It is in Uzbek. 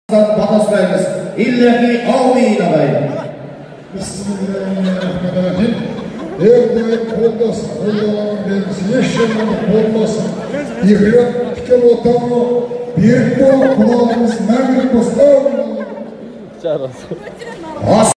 Batoslaymiz. Illahi amin avayli. Bismillahirrahmanirrahim. Erdo'yim qo'ldasin, qo'ldalan bersin, yeshilani qo'ldasin. Yig'ilib tikib o'tamni, berib qo'yib, qulog'imiz mag'rib bo'lsin.